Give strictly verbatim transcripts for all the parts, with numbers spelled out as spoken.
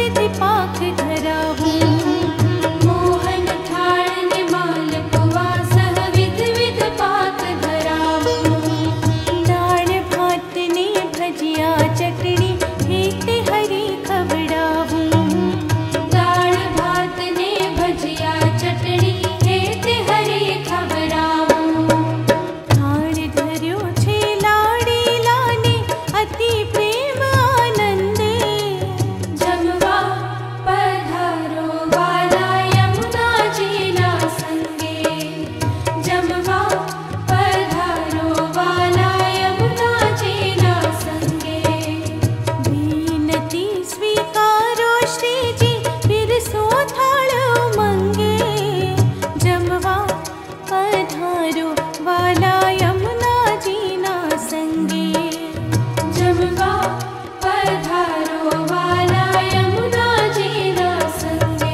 विधि पाक धरावूं। मोहन थाल ने मालपुआ सह विध विध पाक धरावूं। दाल भात ने भजिया चटनी हेते हरी खवड़ावूं। दाल भात ने भजिया चटनी हेते हरी खवड़ावूं। थाल धर्यो छे लाडीला ने अति प्रेम आनंदे। जमवा पधारो वाला यमुना जीना संगे। जमवा पधारो वाला यमुना जीना संगे। विनती स्वीकारो श्रीजी बिरसो थाल उमंगे। जमवा पधारो वाला यमुना जीना संगे। जमवा पधारो वाला यमुना जीना संगे।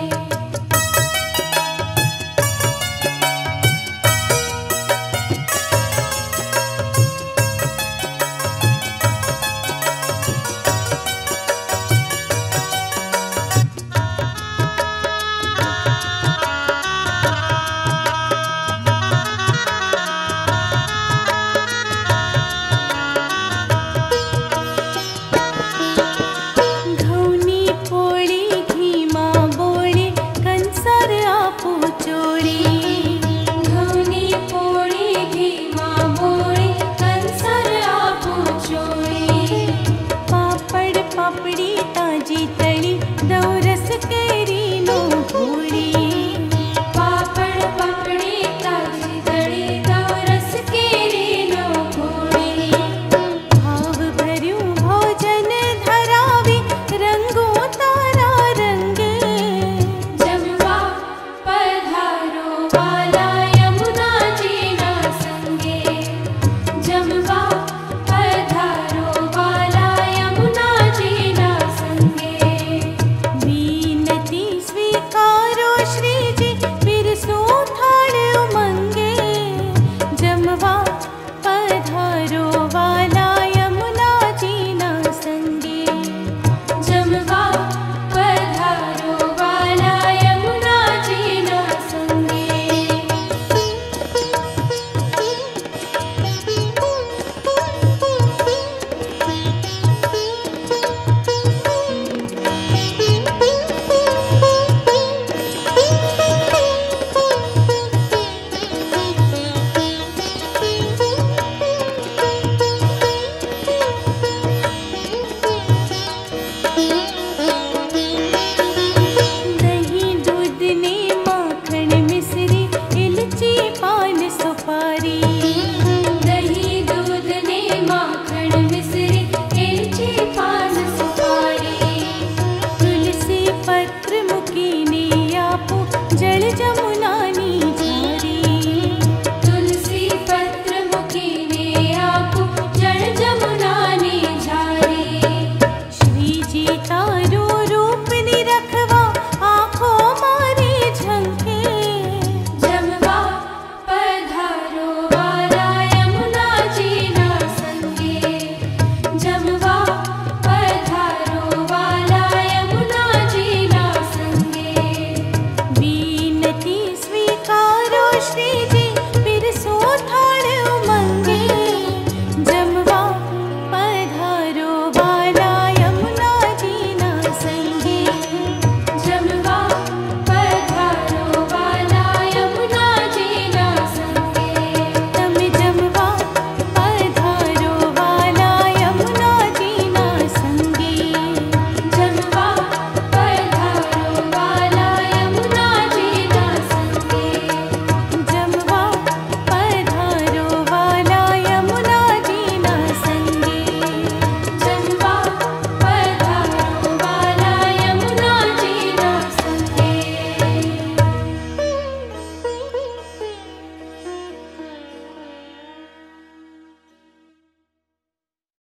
घऊनी पोळी घीमा बोळे कंसार आपू चोळी। घऊनी पोळी घीमा बोळे कंसार आपू चोळी। पापड पापडी ताजी तळी दौरस केरीनो पोळी। पापड पापडी ताजी तळी दौरस केरीनो पोळी। भाव भर्યું भोजन धरावी रंगो तारा रंगे। जमवा पधारो वाला यमुना जीना संगे। जमवा पधारो वाला यमुना जीना संगे। विनती स्वीकारो श्रीजी बिरसो थाल उमंगे। जमवा पधारो वाला यमुना जीना संगे। जमवा पधारो वाला यमुना जीना संगे। दही दूध ने माखन मिश्री इलची पान सुपारी। दही दूध ने माखन मिश्री इलची पान सुपारी। तुलसी पत्र